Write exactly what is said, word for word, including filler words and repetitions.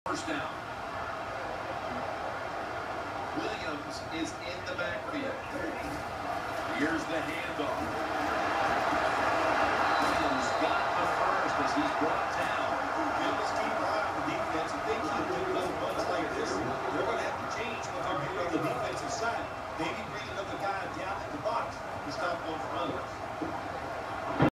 First down. Williams is in the backfield. Here's the handoff. Williams got the first as he's brought